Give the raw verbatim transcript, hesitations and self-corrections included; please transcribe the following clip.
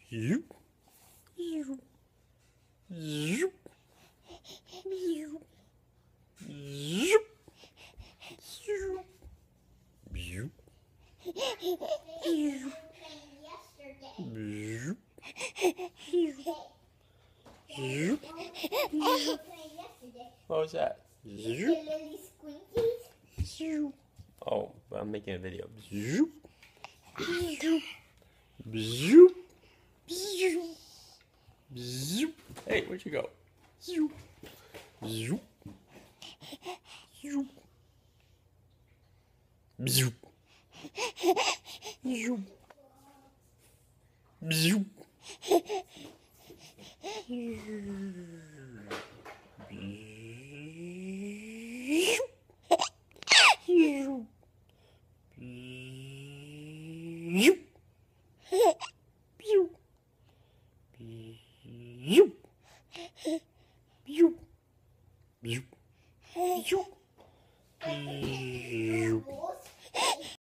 Zoop. Zoop. Zoop. Zoop. Zoop. Zoop. Zoop. Zoop. Zoop. Zoop. What was that? Zoop. Zoop. Oh, I'm making a video. Zoop. Zoop. Zoop. Zoop. Zoop. Hey, where'd you go? Zoop. Zoop. Zoop. Zoop. Zoop. Zoop. Zoop. Zoop. Zoop.